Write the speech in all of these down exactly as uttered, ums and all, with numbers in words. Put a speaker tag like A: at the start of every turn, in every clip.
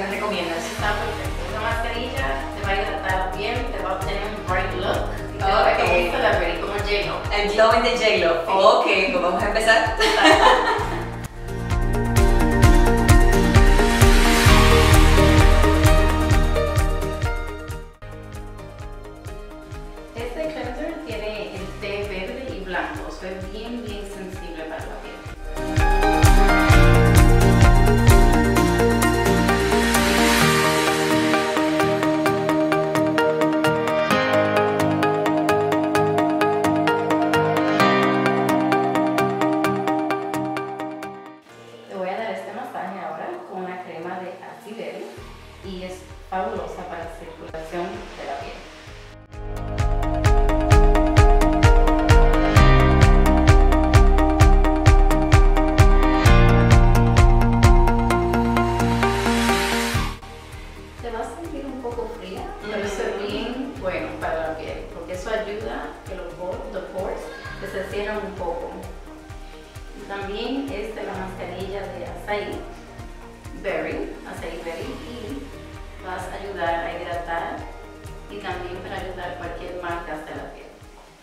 A: nos recomiendas?
B: Está perfecto. Esa mascarilla te va a hidratar la piel, te va a obtener un bright look y te va a ver como un celebrity, como J-Lo.
A: El glowing de J-Lo. Ok, pues vamos a empezar.
B: Este cleanser tiene el té verde y blanco, so es bien, bien sensible para la piel. Te voy a dar este masaje ahora con una crema de ácido y es fabulosa para la circulación de la piel. Te vas a sentir un poco fría, pero eso es bien bueno para la piel, porque eso ayuda a que los poros que se cierren un poco. Y también es de la mascarilla de açaí berry, açaí berry, y vas a ayudar a hidratar y también para ayudar a cualquier marca de la piel.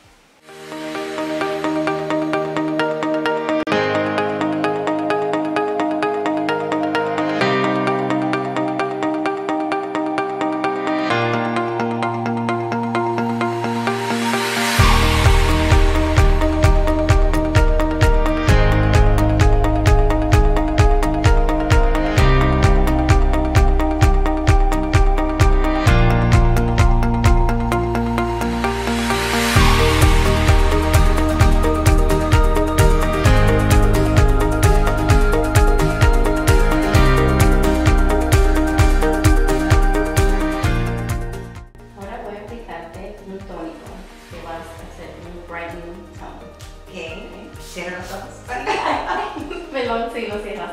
B: Un tónico que vas a hacer un brightening tone.
A: Ok, cierra los ojos.
B: Melón, sí, lo cierras.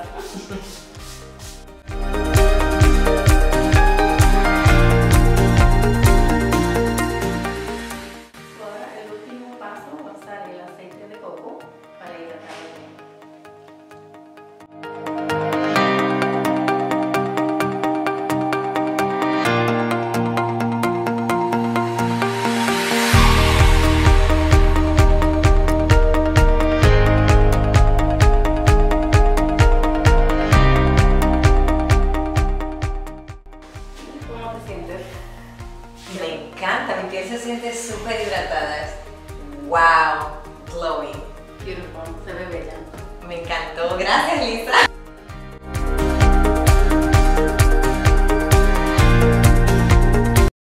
B: Ahora el último paso va a usar el aceite de coco para hidratar la piel.
A: Me encanta, mi piel se siente súper hidratada. Wow, glowing.
B: Beautiful, se ve bella.
A: Me encantó, gracias Lisa.